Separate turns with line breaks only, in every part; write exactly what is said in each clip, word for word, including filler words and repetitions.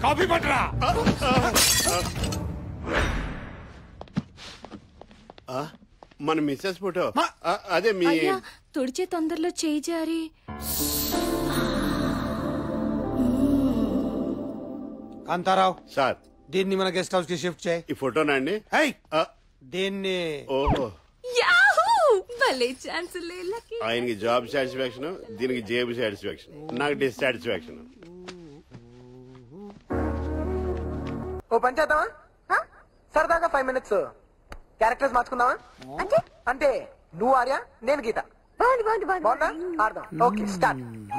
Coffee పట్టరా.
మన missus photo అదే మీ
తుడిచే తొందరలో చేయి జారి.
కాంతారావు
సార్
దీన్ని మన గెస్ట్ హౌస్ కి షిఫ్ట్ చేయి.
ఈ ఫోటోనా అండి?
దీన్ని
ఓహో ఆయనకి జాబ్ సాటిస్ఫాక్షన్, దీనికి జేబు సాటిస్ఫాక్షన్, నాకు డిస్సాటిస్ఫాక్షన్.
ఓ పని చేద్దామా? సరదాగా ఫైవ్ మినిట్స్ క్యారెక్టర్స్ మార్చుకుందామా? అంటే నువ్వు ఆర్య, నేను గీత. బాగుందా? ఆడదాం. Okay start.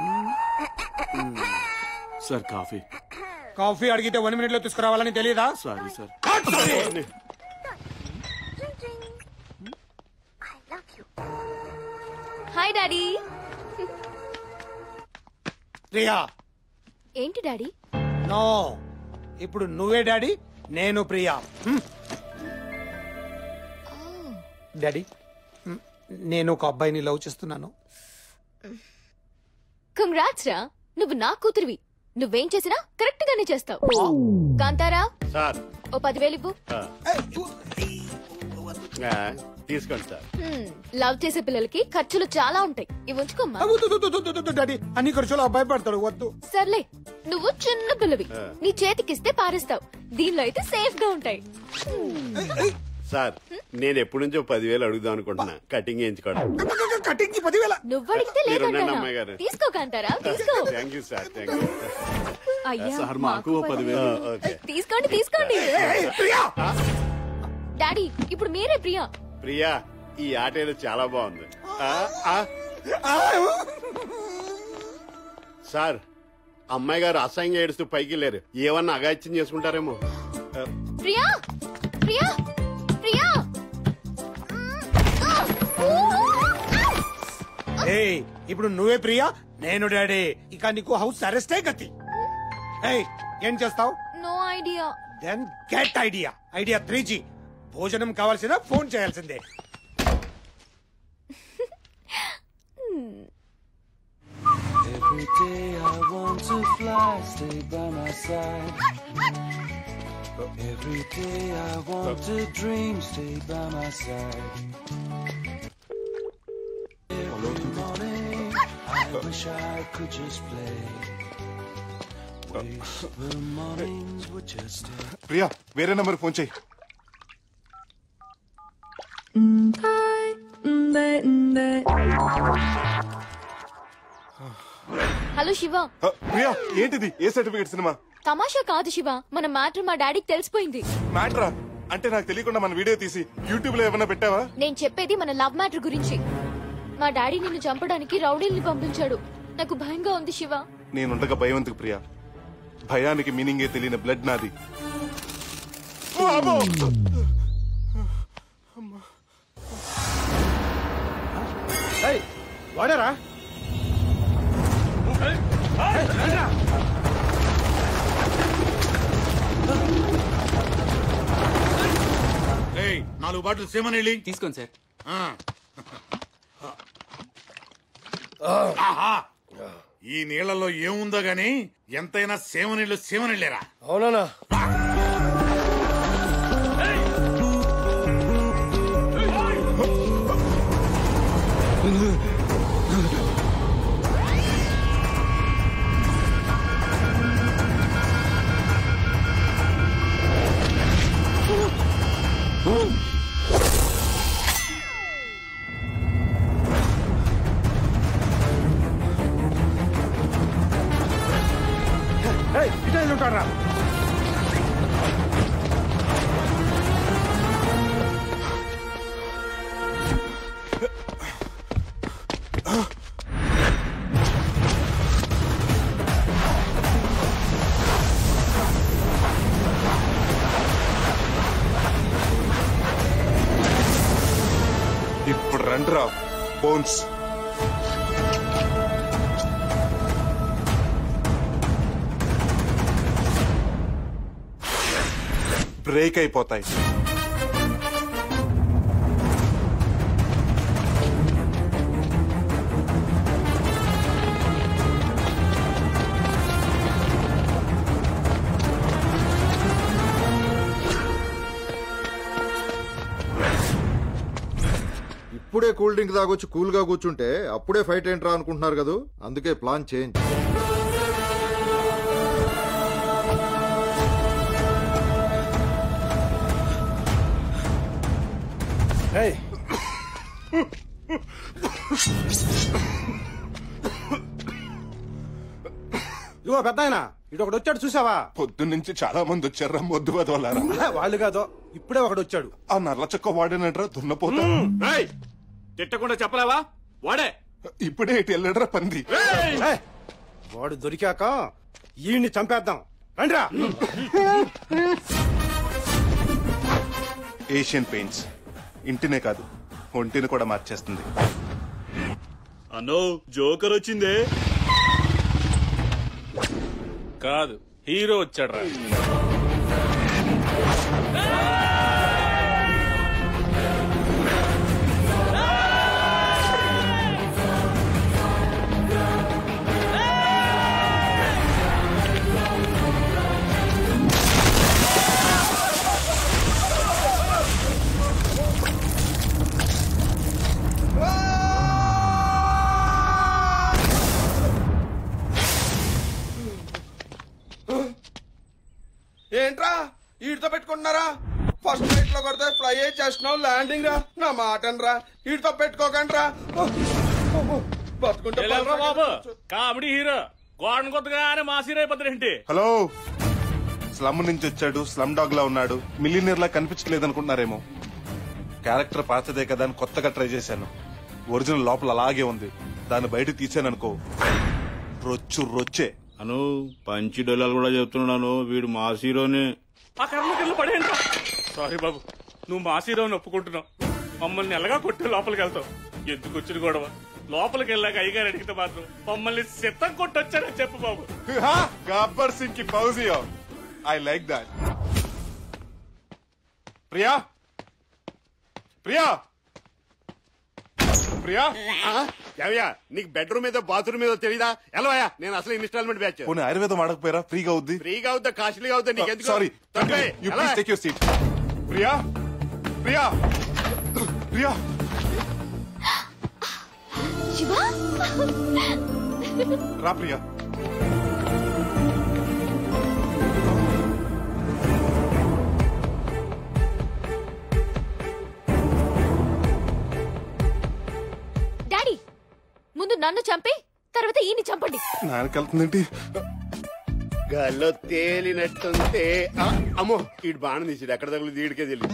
Sir coffee.
Coffee అడిగితే వన్ మినిట్ లో తీసుకురావాలని తెలియదా?
Sorry sir.
Hi daddy.
Priya.
ఏంటి డాడీ?
నో, ఇప్పుడు నువ్వే డాడీ, నేను ప్రియా. డాడీ నేను ఒక అబ్బాయిని లవ్ చేస్తున్నాను.
కంగ్రాట్స్ రా, నువ్వు నా కూతురివి. నువ్వేం చేసినా కరెక్ట్ గానే చేస్తావు. కాంతారా
సార్
ఓ పదివేలు ఇవ్వు.
తీసుకోండి సార్.
లవ్ చేసే పిల్లలకి ఖర్చులు చాలా ఉంటాయి, ఇవి ఉంచుకోమ్మా.
డాడీ అన్ని ఖర్చులు అబ్బాయి పడతాడు, వద్దు.
సర్లే, నువ్వు చిన్న పిల్లవి, నీ చేతికిస్తే పారేస్తావు. దీనిలో అయితే సేఫ్ గా ఉంటాయి.
సార్ నేను ఎప్పటి నుంచో పదివేలు అడుగుదాం అనుకుంటున్నా, కటింగ్ చేయించుకోవడం.
కటింగ్ పదివేల
నువ్వు అడిగితే లేదంటారా? తీసుకో కాంతారా, తీసుకో.
Thank you sir, thank you.
అయ్యా
సార్ మాకు పదివేలు.
తీసుకోండి తీసుకోండి. డాడీ ఇప్పుడు మీరే ప్రియా.
ప్రియా ఈ ఆట ఏదో చాలా బాగుంది. సార్ అమ్మాయి గారు అసహ్యంగా ఏడుస్తూ పైకి వెళ్ళారు, ఏమన్నా అగాయిత్యం చేసుకుంటారేమో.
ప్రియా ప్రియా ప్రియా.
ఏయ్ ఇప్పుడు నువ్వే ప్రియా, నేను డాడీ. ఇక నీకు హౌస్ అరెస్టే గతి. ఏయ్ ఏం చేస్తావు?
No idea.
Then get idea. Idea three G. భోజనం కావాల్సిన ఫోన్ చేయాల్సిందే.
Every day I want to fly, stay by my side. Every day I want to dream, stay by my side. Every morning I wish I could just play. Wish the mornings would just stay.
Priya వేరే number phone చేయి.
Hello Shiva.
Priya ఏంటిది? A certificate cinema?
తమాషా కాదు శివ, మన matter మా డాడీకి తెలిసిపోయింది.
మ్యాటరా? అంటే నాకు తెలియకుండా మన వీడియో తీసి యూట్యూబ్ లో ఏమైనా పెట్టావా?
నేను చెప్పేది మన లవ్ మ్యాటర్ గురించి. మా డాడీ నిన్ను చంపడానికి రౌడీల్ని పంపించాడు. నాకు భయంగా ఉంది శివ.
నేనుండగా భయం ఎందుకు ప్రియా? భయానికి మీనింగే తెలియని బ్లడ్ నాది.
వాడరా
నాలుగు బాటిల్ సేమనీళ్ళి
తీసుకోండి సార్.
ఈ నీళ్లలో ఏముందో గాని ఎంతైనా సేమనీళ్ళు సేమనీళ్ళేరా.
అవునా? ఇటు ఉంటారా?
ఇప్పుడు రండ్రా బోన్స్. బ్రేక్ అయిపోతాయి.
ఇప్పుడే కూల్ డ్రింక్ తాగొచ్చి కూల్ గా కూర్చుంటే అప్పుడే ఫైట్ ఏంట్రా అనుకుంటున్నారు కదా, అందుకే ప్లాన్ చేంజ్.
ఇదిగో పెద్ద ఆయన ఇటు ఒకటి వచ్చాడు చూసావా?
పొద్దున్నుంచి చాలా మంది వచ్చారా మొద్దు వదలారా.
వాళ్ళు కాదు, ఇప్పుడే ఒకడు వచ్చాడు.
ఆ నల్ల చొక్క వాడేనట్రా దున్నపోతా.
తిట్టకుండా చెప్పలేవా? వాడే
ఇప్పుడే ఇటు వెళ్ళడరా పంది.
ఏయ్, వాడు దొరికాక ఈయన్ని చంపేద్దాం రండిరా.
ఏషియన్ పెయింట్స్ ఇంటినే కాదు ఒంటిని కూడా మార్చేస్తుంది.
అన్నో జోకర్ వచ్చిందే.
కాదు, హీరో వచ్చాడు రా.
ఏంట్రా వీటితో పెట్టుకుంటున్నారా? ఫస్ట్ నైట్ లో కొడితే ఫ్లై చేస్తున్నావు, ల్యాండింగ్ రా. నా మాటన్ రా, వీటితో పెట్టుకోకండి రా.
బాబు కామెడీ హీరో గోడను కొత్తగానే మాసీరే పద్దరేంటి?
హలో, స్లమ్ నుంచి వచ్చాడు, స్లమ్ డాగ్ లా ఉన్నాడు, మిలినియర్ లా కనిపించలేదు అనుకుంటున్నారేమో. క్యారెక్టర్ పాతదే కదా అని కొత్తగా ట్రై చేశాను. ఒరిజినల్ లోపల అలాగే ఉంది. దాన్ని బయట తీసాననుకో రొచ్చు రొచ్చే.
అను పంచి డొల్లాలు కూడా చెప్తున్నాను, వీడు మా హీరోనే.
ఆ కర్మ కింద పడేయండి. సారీ బాబు, నువ్వు మా హీరోని ఒప్పుకుంటున్నావు. మమ్మల్ని ఎలాగా కొట్టి లోపలికి వెళ్తావు. ఎందుకు వచ్చిన గొడవ? లోపలికి వెళ్ళాక అయ్యగారు అడిగితే మాత్రం మమ్మల్ని సిద్ధం కొట్టొచ్చారని చెప్పు బాబు.
గబ్బర్ సింగ్ కి ఫౌజియో, I like that. Priya Priya Priya
ఏవయ్యా, నీకు బెడ్రూమ్ మీద బాత్రూమ్ మీద తెలీదా? ఎలవయ్యా, నేను అసలు ఇన్స్టాల్మెంట్ బ్యాచ్.
పోనీ ఆయుర్వేదం ఆడకపోయారా? ఫ్రీగా అవుద్ది.
ఫ్రీగా అవుతా కాస్ట్లీగా అవుతా నీకు?
Sorry, you please take your seat. Priya Priya Priya
Shiva,
రా ప్రియా.
డాడీ ముందు నన్ను చంపి తర్వాత ఈయన్ని చంపండి.
నాన్నకెళ్తుందేంటి?
గాల్లో తేలినట్టుంటే ఆ, అమ్మో ఈడు బాణం తీసాడు. ఎక్కడ తగులు ఈడికే తెలియదు.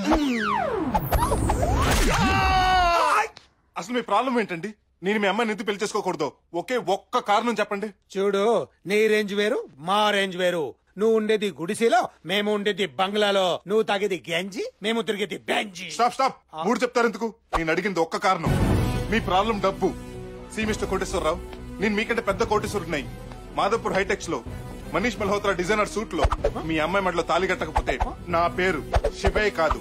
అసలు మీ ప్రాబ్లం ఏంటండి? నేను మీ అమ్మాయిని ఎందుకు పెళ్లి చేసుకోకూడదు? ఒకే ఒక్క కారణం చెప్పండి.
చూడు, నీ రేంజ్ వేరు, మా రేంజ్ వేరు. నువ్వు ఉండేది గుడిసెలో, మేము ఉండేది బంగ్లాలో. నువ్వు తాగేది గంజి, మేము తిరిగేది బెంజి.
స్టాప్ స్టాప్, మూడు చెప్తారు ఎందుకు? నేను అడిగింది ఒక్క కారణం. మీ ప్రాబ్లం డబ్బు. సి మిస్టర్ కోటేశ్వరరావు, నేను మీకంటే పెద్ద కోటేశ్వరున్నాయి. మాధవపూర్ హైటెక్స్ లో మనీష్ మల్హోత్రా డిజైనర్ సూట్ లో మీ అమ్మాయి మెడలో తాళి కట్టకపోతే నా పేరు శివే కాదు.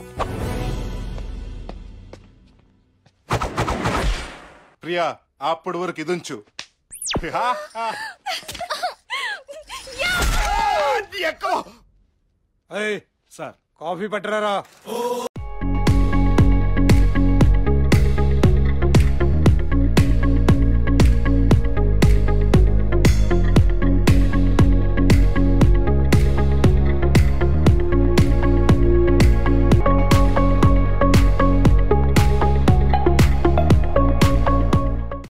ప్రియా, అప్పటి వరకు ఇదుంచు.
Sir coffee పట్టరారా?